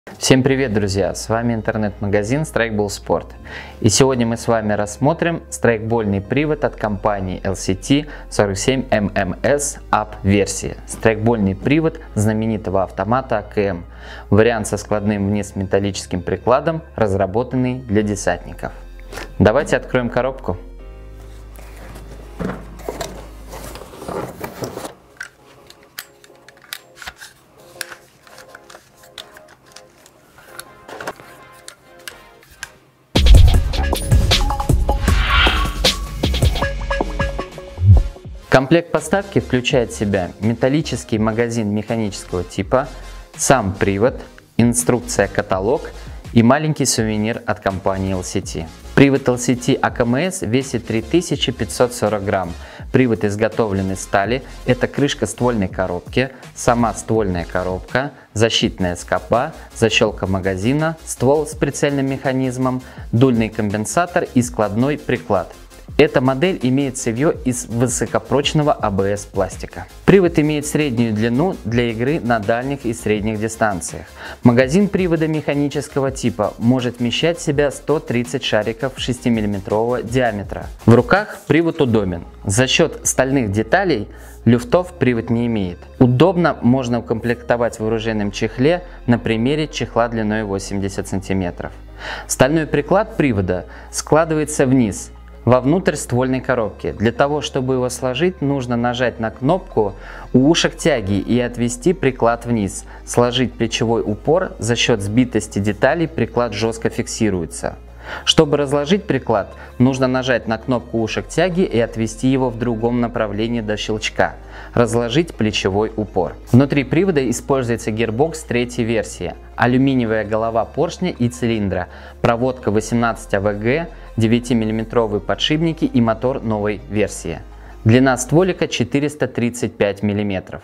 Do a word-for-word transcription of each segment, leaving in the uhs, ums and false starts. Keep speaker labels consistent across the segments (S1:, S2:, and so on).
S1: Всем привет, друзья! С вами интернет-магазин Strikeball Sport. И сегодня мы с вами рассмотрим страйкбольный привод от компании эл си ти сорок семь эм эм эс ап версии. Страйкбольный привод знаменитого автомата а ка эм. Вариант со складным вниз металлическим прикладом, разработанный для десантников. Давайте откроем коробку. Комплект поставки включает в себя металлический магазин механического типа, сам привод, инструкция-каталог и маленький сувенир от компании эл си ти. Привод эл си ти а ка эм эс весит три тысячи пятьсот сорок грамм. Привод изготовлен из стали. Это крышка ствольной коробки, сама ствольная коробка, защитная скоба, защелка магазина, ствол с прицельным механизмом, дульный компенсатор и складной приклад. Эта модель имеет цевьё из высокопрочного а бэ эс пластика. Привод имеет среднюю длину для игры на дальних и средних дистанциях. Магазин привода механического типа может вмещать в себя сто тридцать шариков шестимиллиметрового диаметра. В руках привод удобен. За счет стальных деталей люфтов привод не имеет. Удобно можно укомплектовать в оружейном чехле на примере чехла длиной восемьдесят сантиметров. Стальной приклад привода складывается вниз, вовнутрь ствольной коробки. Для того, чтобы его сложить, нужно нажать на кнопку у ушек тяги и отвести приклад вниз. Сложить плечевой упор, за счет сбитости деталей приклад жестко фиксируется. Чтобы разложить приклад, нужно нажать на кнопку ушек тяги и отвести его в другом направлении до щелчка. Разложить плечевой упор. Внутри привода используется гирбокс третьей версии, алюминиевая голова поршня и цилиндра, проводка восемнадцать а вэ гэ, девятимиллиметровые подшипники и мотор новой версии. Длина стволика четыреста тридцать пять миллиметров.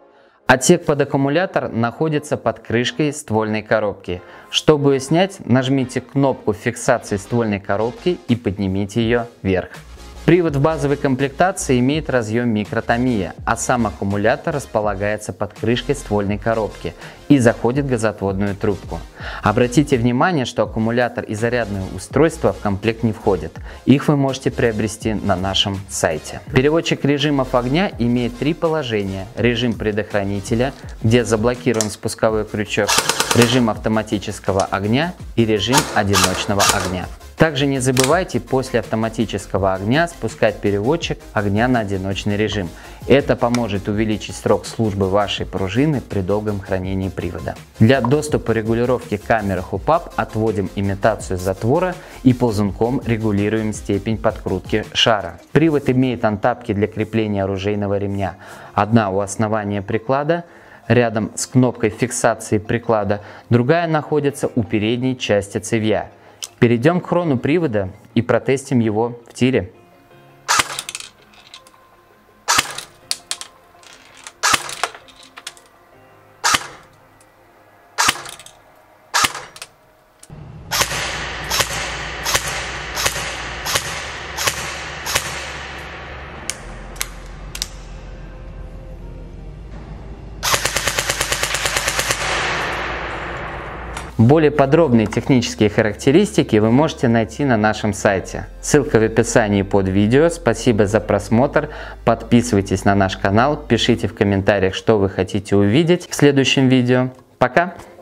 S1: Отсек под аккумулятор находится под крышкой ствольной коробки. Чтобы ее снять, нажмите кнопку фиксации ствольной коробки и поднимите ее вверх. Привод в базовой комплектации имеет разъем микротомия, а сам аккумулятор располагается под крышкой ствольной коробки и заходит в газоотводную трубку. Обратите внимание, что аккумулятор и зарядное устройство в комплект не входят. Их вы можете приобрести на нашем сайте. Переводчик режимов огня имеет три положения. Режим предохранителя, где заблокирован спусковой крючок, режим автоматического огня и режим одиночного огня. Также не забывайте после автоматического огня спускать переводчик огня на одиночный режим. Это поможет увеличить срок службы вашей пружины при долгом хранении привода. Для доступа регулировки камеры хоп-ап отводим имитацию затвора и ползунком регулируем степень подкрутки шара. Привод имеет антапки для крепления оружейного ремня. Одна у основания приклада, рядом с кнопкой фиксации приклада, другая находится у передней части цевья. Перейдем к хрону привода и протестим его в тире. Более подробные технические характеристики вы можете найти на нашем сайте. Ссылка в описании под видео. Спасибо за просмотр. Подписывайтесь на наш канал, пишите в комментариях, что вы хотите увидеть в следующем видео. Пока!